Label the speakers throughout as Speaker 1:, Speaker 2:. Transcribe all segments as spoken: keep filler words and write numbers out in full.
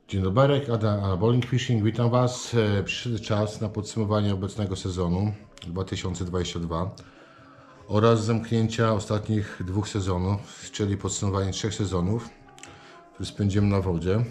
Speaker 1: Dzień dobry, Adam Anaboling Fishing, witam Was. Przyszedł czas na podsumowanie obecnego sezonu dwa tysiące dwudziestego drugiego oraz zamknięcia ostatnich dwóch sezonów, czyli podsumowanie trzech sezonów, które spędziłem na wodzie.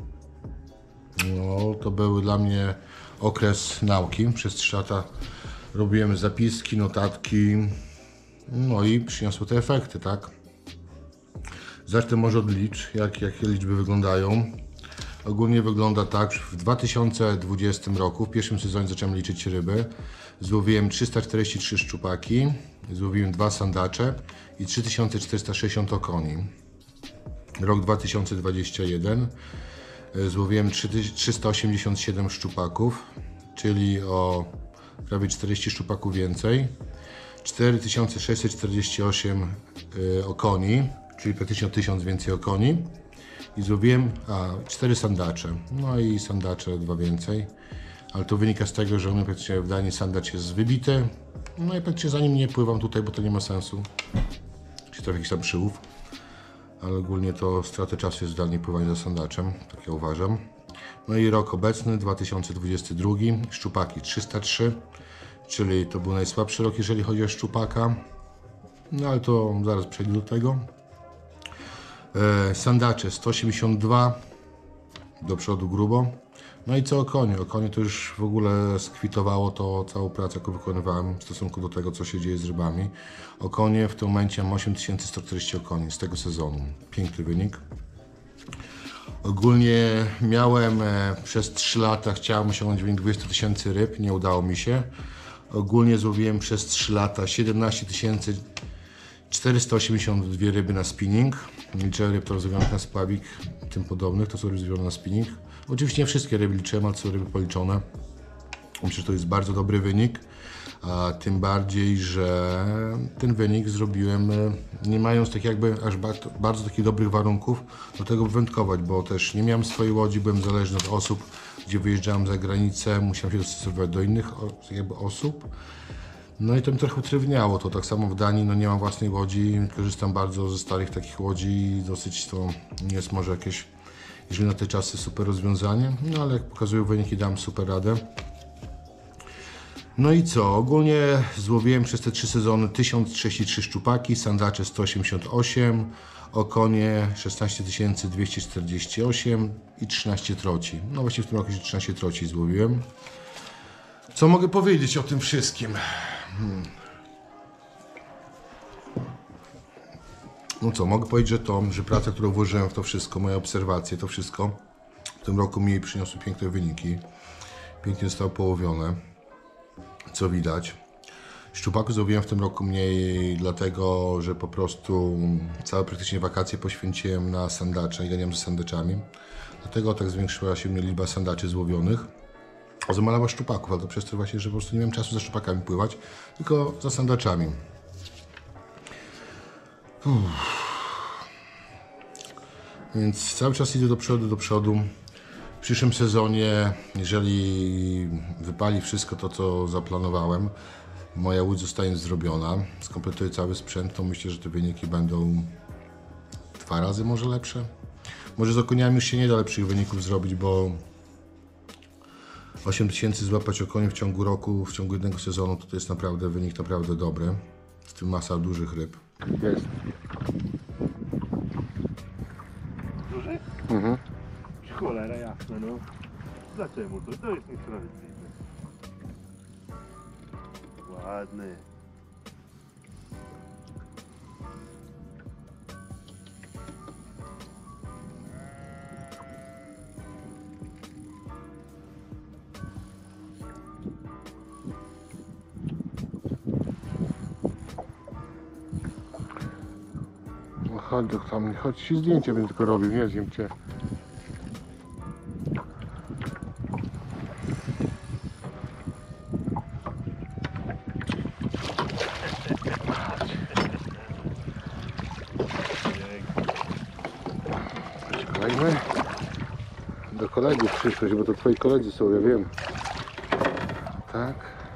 Speaker 1: No, to był dla mnie okres nauki. Przez trzy lata robiłem zapiski, notatki, no i przyniosło te efekty, tak? Zacznę może od liczb, jak, jakie liczby wyglądają. Ogólnie wygląda tak, że w dwa tysiące dwudziestym roku, w pierwszym sezonie zacząłem liczyć ryby. Złowiłem trzysta czterdzieści trzy szczupaki, złowiłem dwa sandacze i trzy tysiące czterysta sześćdziesiąt okoni. Rok dwa tysiące dwudziesty pierwszy złowiłem trzysta osiemdziesiąt siedem szczupaków, czyli o prawie czterdzieści szczupaków więcej. cztery tysiące sześćset czterdzieści osiem okoni, czyli praktycznie o tysiąc więcej okoni. I złowiłem a, cztery sandacze, no i sandacze dwa więcej, ale to wynika z tego, że u mnie praktycznie w Danii sandacz jest wybity, no i praktycznie za nim nie pływam tutaj, bo to nie ma sensu, czy to jakiś tam przyłów, ale ogólnie to stratę czasu jest w Danii pływanie za sandaczem, tak ja uważam. No i rok obecny, dwa tysiące dwudziesty drugi, szczupaki trzysta trzy, czyli to był najsłabszy rok, jeżeli chodzi o szczupaka, no ale to zaraz przejdę do tego. Sandacze sto osiemdziesiąt dwa, do przodu grubo. No i co o konie? O konie to już w ogóle skwitowało to całą pracę, jaką wykonywałem w stosunku do tego, co się dzieje z rybami. O konie w tym momencie mam osiem tysięcy sto czterdzieści okoni z tego sezonu. Piękny wynik. Ogólnie miałem przez trzy lata, chciałem osiągnąć wynik dwadzieścia tysięcy ryb, nie udało mi się. Ogólnie złowiłem przez trzy lata siedemnaście tysięcy czterysta osiemdziesiąt dwie ryby na spinning. Liczę ryb rozwionych na spławik, tym podobnych, to są ryby zrobione na spinning. Oczywiście nie wszystkie ryby liczyłem, ale są ryby policzone. Myślę, że to jest bardzo dobry wynik, a tym bardziej, że ten wynik zrobiłem nie mając tak jakby aż bardzo, bardzo takich dobrych warunków do tego by wędkować, bo też nie miałem swojej łodzi, byłem zależny od osób, gdzie wyjeżdżałem za granicę, musiałem się dostosowywać do innych jakby osób. No i to mi trochę utrudniało to, tak samo w Danii, no nie mam własnej łodzi, korzystam bardzo ze starych takich łodzi, dosyć to nie jest może jakieś, jeżeli na te czasy, super rozwiązanie, no ale jak pokazują wyniki, dam super radę. No i co, ogólnie złowiłem przez te trzy sezony tysiąc trzydzieści trzy szczupaki, sandacze sto osiemdziesiąt osiem, okonie szesnaście tysięcy dwieście czterdzieści osiem i trzynaście troci. No właśnie w tym roku trzynaście troci złowiłem. Co mogę powiedzieć o tym wszystkim? Hmm. No co, mogę powiedzieć, że to, że praca, którą włożyłem w to wszystko, moje obserwacje, to wszystko w tym roku mi przyniosły piękne wyniki. Pięknie zostało połowione, co widać. Szczupaku złowiłem w tym roku mniej, dlatego że po prostu całe praktycznie wakacje poświęciłem na sandacze i ganiam z sandaczami. Dlatego tak zwiększyła się mnie liczba sandaczy złowionych. A zamalował szczupaków, ale to przez to właśnie, że po prostu nie miałem czasu za szczupakami pływać, tylko za sandaczami. Uff. Więc cały czas idę do przodu, do przodu. W przyszłym sezonie, jeżeli wypali wszystko to, co zaplanowałem, moja łódź zostanie zrobiona, skompletuję cały sprzęt, to myślę, że te wyniki będą dwa razy może lepsze. Może z okoniami już się nie da lepszych wyników zrobić, bo osiem tysięcy złapać okoni w ciągu roku, w ciągu jednego sezonu, to, to jest naprawdę wynik naprawdę dobry. Z tym masa dużych ryb. Jest.
Speaker 2: Duży?
Speaker 1: Mhm.
Speaker 2: Cholera jasna, no. Dlaczego to? To jest niesprawiedliwe. Ładny.
Speaker 1: Chodź do tam, chodź ci zdjęcie będę tylko robił, nie zjem cię. Kolejny. Do kolegów przyszłeś, bo to twoi koledzy są, ja wiem. Tak.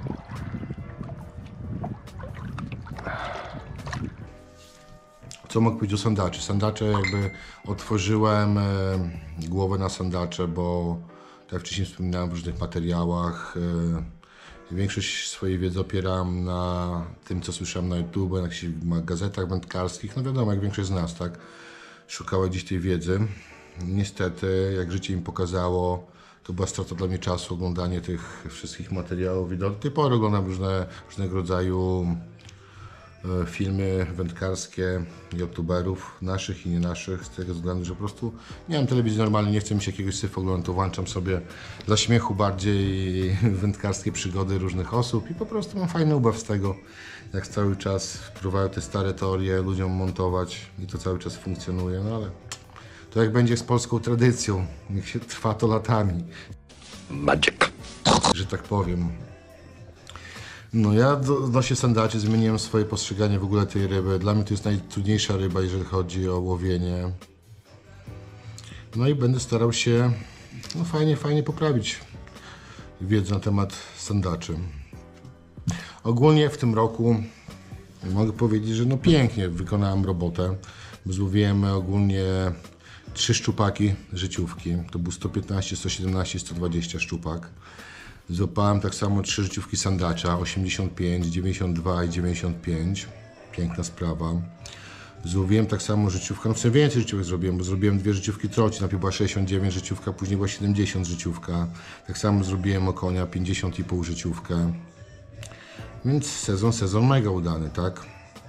Speaker 1: Co mogę powiedzieć o sandaczy? Sandacze jakby otworzyłem e, głowę na sandacze, bo tak jak wcześniej wspominałem w różnych materiałach, e, większość swojej wiedzy opieram na tym, co słyszałem na YouTube, na jakichś gazetach wędkarskich. No wiadomo, jak większość z nas, tak? Szukała gdzieś tej wiedzy. Niestety, jak życie im pokazało, to była strata dla mnie czasu oglądanie tych wszystkich materiałów. I do tej pory oglądam różne, różnego rodzaju e, filmy wędkarskie youtuberów, naszych i nie naszych, z tego względu, że po prostu nie mam telewizji normalnej, nie chcę mieć jakiegoś syfu oglądać, to włączam sobie dla śmiechu bardziej wędkarskie przygody różnych osób i po prostu mam fajny ubaw z tego, jak cały czas próbują te stare teorie ludziom montować i to cały czas funkcjonuje, no ale to jak będzie z polską tradycją, niech się trwa to latami. Magic. Że tak powiem. No ja odnośnie sandaczy zmieniłem swoje postrzeganie w ogóle tej ryby. Dla mnie to jest najtrudniejsza ryba, jeżeli chodzi o łowienie. No i będę starał się no fajnie, fajnie poprawić wiedzę na temat sandaczy. Ogólnie w tym roku mogę powiedzieć, że no pięknie wykonałem robotę. Złowiłem ogólnie trzy szczupaki życiówki. To był sto piętnaście, sto siedemnaście, sto dwadzieścia szczupak. Złapałem tak samo trzy życiówki sandacza, osiemdziesiąt pięć, dziewięćdziesiąt dwa i dziewięćdziesiąt pięć. Piękna sprawa. Złowiłem tak samo życiówkę, no w sumie więcej życiówek zrobiłem, bo zrobiłem dwie życiówki troci, najpierw była sześćdziesiąt dziewięć życiówka, później była siedemdziesiąt życiówka. Tak samo zrobiłem okonia pięćdziesiąt i pół życiówkę. Więc sezon, sezon mega udany, tak?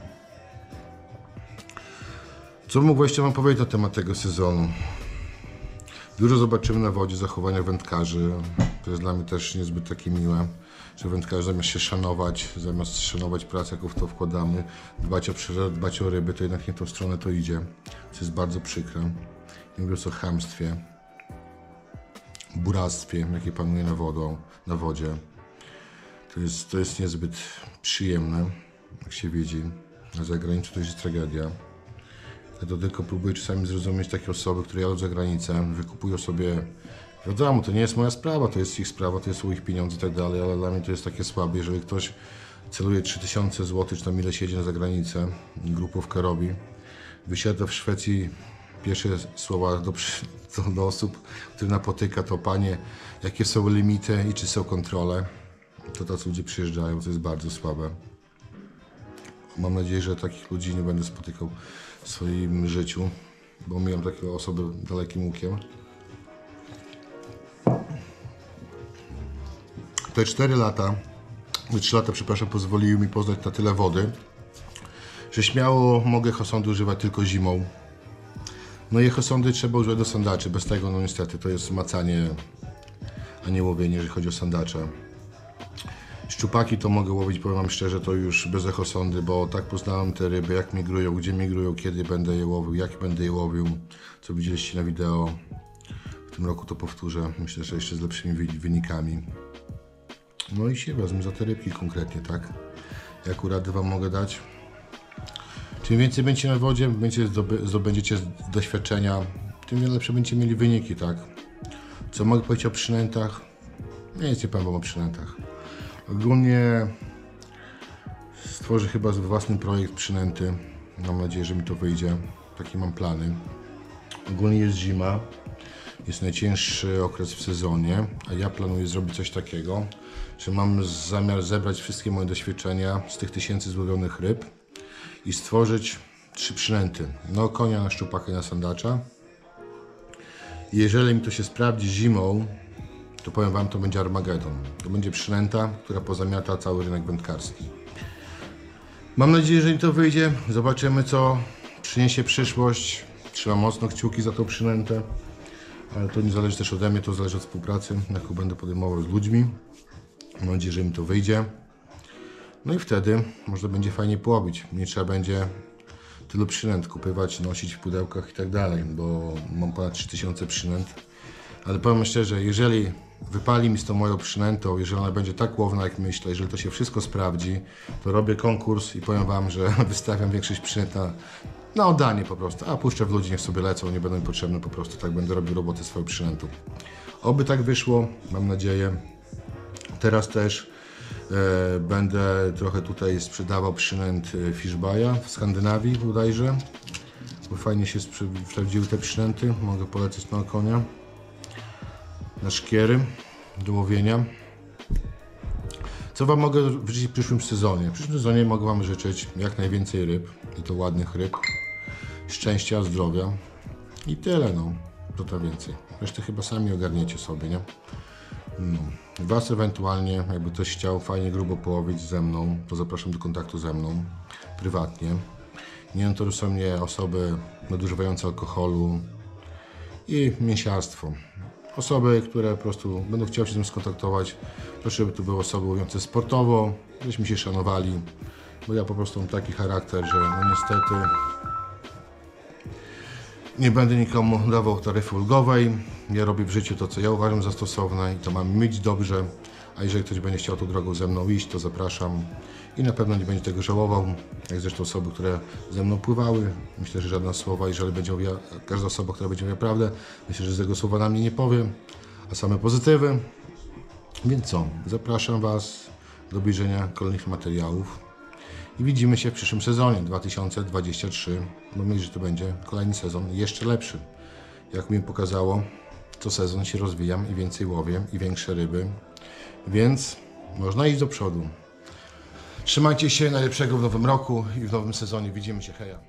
Speaker 1: Co mógł jeszcze wam powiedzieć na temat tego sezonu? Dużo zobaczymy na wodzie zachowania wędkarzy. To jest dla mnie też niezbyt takie miłe, że wędkarze zamiast się szanować, zamiast szanować pracę, jaką w to wkładamy, dbać o przyrodę, dbać o ryby, to jednak nie w tą stronę to idzie. Co jest bardzo przykre. Nie mówiąc o chamstwie, buractwie, jakie panuje na, wodą, na wodzie. To jest, to jest niezbyt przyjemne, jak się widzi. Na zagraniczu to jest tragedia. Ja to tylko próbuję czasami zrozumieć takie osoby, które jadą za granicę, wykupują sobie, wiadomo, to nie jest moja sprawa, to jest ich sprawa, to są ich pieniądze i tak dalej, ale dla mnie to jest takie słabe, jeżeli ktoś celuje trzy tysiące złotych, czy tam ile siedzi na zagranicę, grupówkę robi, wysiada w Szwecji, pierwsze słowa do, do, do osób, które napotyka, to panie, jakie są limity i czy są kontrole, to tacy ludzie przyjeżdżają, to jest bardzo słabe. Mam nadzieję, że takich ludzi nie będę spotykał w swoim życiu, bo miałem takie osoby dalekim łukiem. Te cztery lata, trzy lata, przepraszam, pozwoliły mi poznać na tyle wody, że śmiało mogę echosondy używać tylko zimą. No i echosondy trzeba używać do sandaczy, bez tego no niestety to jest macanie, a nie łowienie, jeżeli chodzi o sandacze. Szczupaki to mogę łowić, powiem wam szczerze, to już bez echosondy, bo tak poznałem te ryby, jak migrują, gdzie migrują, kiedy będę je łowił, jak będę je łowił, co widzieliście na wideo. W tym roku to powtórzę, myślę, że jeszcze z lepszymi wynikami. No i się wezmę za te rybki konkretnie, tak? Jaką radę wam mogę dać? Czym więcej będziecie na wodzie, będziecie zdobędziecie doświadczenia, tym lepsze będziecie mieli wyniki, tak? Co mogę powiedzieć o przynętach? Ja nic nie powiem wam o przynętach. Ogólnie stworzę chyba własny projekt przynęty. Mam nadzieję, że mi to wyjdzie. Takie mam plany. Ogólnie jest zima. Jest najcięższy okres w sezonie, a ja planuję zrobić coś takiego, że mam zamiar zebrać wszystkie moje doświadczenia z tych tysięcy złowionych ryb i stworzyć trzy przynęty. Na okonia, na szczupaka i na sandacza. I jeżeli mi to się sprawdzi zimą, to powiem wam, to będzie Armagedon. To będzie przynęta, która pozamiata cały rynek wędkarski. Mam nadzieję, że mi to wyjdzie. Zobaczymy, co przyniesie przyszłość. Trzymam mocno kciuki za tą przynętę. Ale to nie zależy też ode mnie, to zależy od współpracy, jaką będę podejmował z ludźmi. Mam nadzieję, że mi to wyjdzie. No i wtedy można będzie fajnie połowić. Nie trzeba będzie tylu przynęt kupywać, nosić w pudełkach i tak dalej, bo mam ponad trzy tysiące przynęt. Ale powiem szczerze, jeżeli wypali mi z tą moją przynętą, jeżeli ona będzie tak łowna jak myślę, jeżeli to się wszystko sprawdzi, to robię konkurs i powiem wam, że wystawiam większość przynęt na, na oddanie po prostu, a puszczę w ludzi, niech sobie lecą, nie będą mi potrzebne po prostu, tak będę robił robotę swoją przynętą. Oby tak wyszło, mam nadzieję. Teraz też e, będę trochę tutaj sprzedawał przynęt Fishbaya w Skandynawii bodajże. bo fajnie się sprawdziły te przynęty. Mogę polecać na konia, na szkiery do łowienia. Co Wam mogę życzyć w przyszłym sezonie? W przyszłym sezonie mogę Wam życzyć jak najwięcej ryb, i to ładnych ryb, szczęścia, zdrowia i tyle, no. To to więcej. Resztę chyba sami ogarniecie sobie, nie? No. Was ewentualnie, jakby ktoś chciał fajnie grubo połowić ze mną, to zapraszam do kontaktu ze mną prywatnie. Nie interesują mnie osoby nadużywające alkoholu i mięsiarstwo. Osoby, które po prostu będą chciały się z tym skontaktować, proszę, żeby to były osoby łowiące sportowo, żebyśmy się szanowali, bo ja po prostu mam taki charakter, że no niestety nie będę nikomu dawał taryfy ulgowej. Ja robię w życiu to, co ja uważam za stosowne i to mam mieć dobrze, a jeżeli ktoś będzie chciał tą drogą ze mną iść, to zapraszam i na pewno nie będzie tego żałował, jak zresztą osoby, które ze mną pływały. Myślę, że żadna słowa, jeżeli będzie mówiła, każda osoba, która będzie mówiła prawdę, myślę, że z tego słowa na mnie nie powie, a same pozytywy. Więc co, zapraszam Was do obejrzenia kolejnych materiałów i widzimy się w przyszłym sezonie dwa tysiące dwudziestym trzecim. Mam nadzieję, że to będzie kolejny sezon jeszcze lepszy. Jak mi pokazało, co sezon się rozwijam i więcej łowię i większe ryby, więc można iść do przodu. Trzymajcie się, najlepszego w nowym roku i w nowym sezonie. Widzimy się, heja.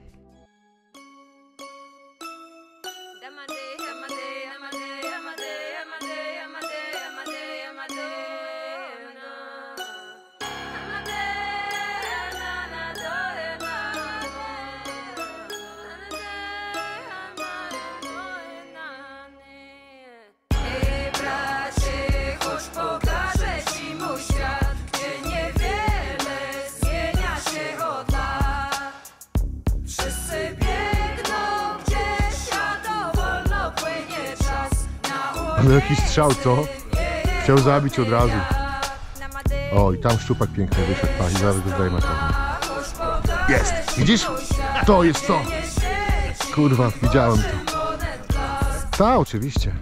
Speaker 3: Ale jakiś strzał, co? Chciał zabić od razu. O, i tam szczupak piękny wyszedł. Pa, i zaraz go zdejmę. Jest! Widzisz? To jest to! Kurwa, widziałem to. Ta, oczywiście.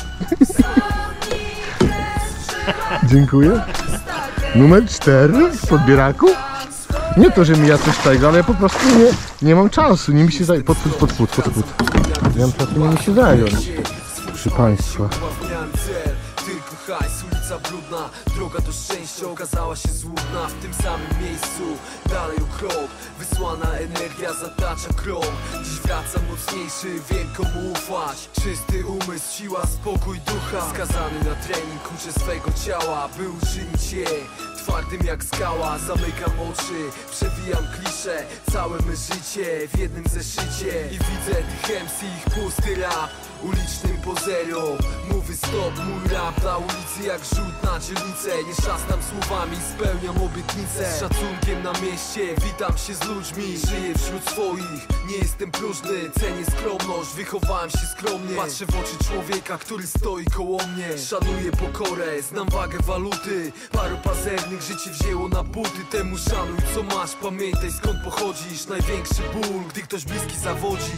Speaker 3: Dziękuję. Numer cztery w podbieraku? Nie to, że mi ja coś tego, ale ja po prostu nie, nie mam czasu. Nie mi się zająć. Podpód, podpód, podpód. Nie mam czasu, nie mi się zająć. Proszę Państwa.
Speaker 4: Tylko hajs, ulica brudna, droga do szczęścia okazała się złudna. W tym samym miejscu, dalej o krok, wysłana energia zatacza krok. Dziś wracam mocniejszy, wiem komu ufać. Czysty umysł, siła, spokój ducha. Skazany na trening, uczę swego ciała, by uczynić je twardym jak skała. Zamykam oczy, przewijam klisze, całe me życie w jednym zeszycie. I widzę tych M C, ich pusty rap ulicznym pozerom. Mówi stop, mój rap na ulicy jak rzut na dzielnicę. Nie szastam słowami, spełniam obietnice. Z szacunkiem na mieście, witam się z ludźmi. Żyję wśród swoich, nie jestem próżny. Cenię skromność, wychowałem się skromnie. Patrzę w oczy człowieka, który stoi koło mnie. Szanuję pokorę, znam wagę waluty. Paru pazernych życie wzięło na buty. Temu szanuj co masz, pamiętaj skąd pochodzisz. Największy ból, gdy ktoś bliski zawodzi.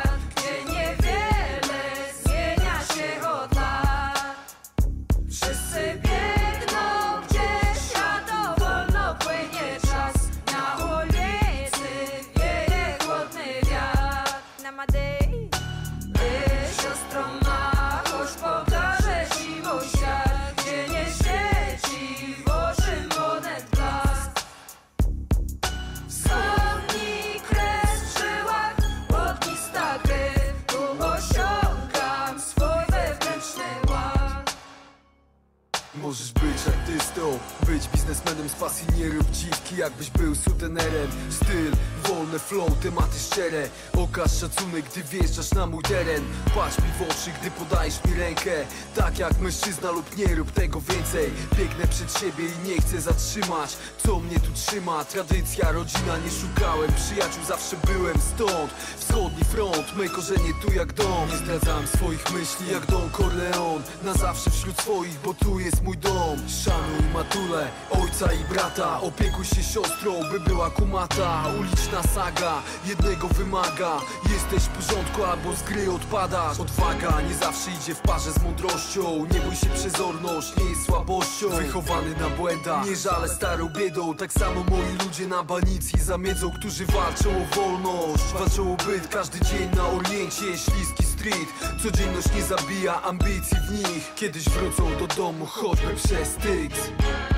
Speaker 4: Wszyscy Przyszedłem z pasji, nie rób dziwki, jakbyś był sutenerem. Styl, wolne flow, tematy szczere. Okaż szacunek, gdy wjeżdżasz na mój teren. Patrz mi w oczy, gdy podajesz mi rękę. Tak jak mężczyzna lub nie rób tego więcej. Biegnę przed siebie i nie chcę zatrzymać. Co mnie tu trzyma? Tradycja, rodzina, nie szukałem przyjaciół, zawsze byłem stąd. Wschodni front, me korzenie tu jak dom. Nie zdradzałem swoich myśli jak Don Corleone. Na zawsze wśród swoich, bo tu jest mój dom. Szanuj matulę, ojca i brata. Opiekuj się siostrą, by była kumata. Uliczna saga, jednego wymaga. Jesteś w porządku albo z gry odpadasz. Odwaga nie zawsze idzie w parze z mądrością. Nie bój się, przezorność nie jest słabością. Wychowany na błędach, nie żalę starą biedą. Tak samo moi ludzie na banicji zamiedzą, którzy walczą o wolność. Walczą o byt, każdy dzień na Oriencie. Śliski street, codzienność nie zabija ambicji w nich. Kiedyś wrócą do domu choćby przez Styx.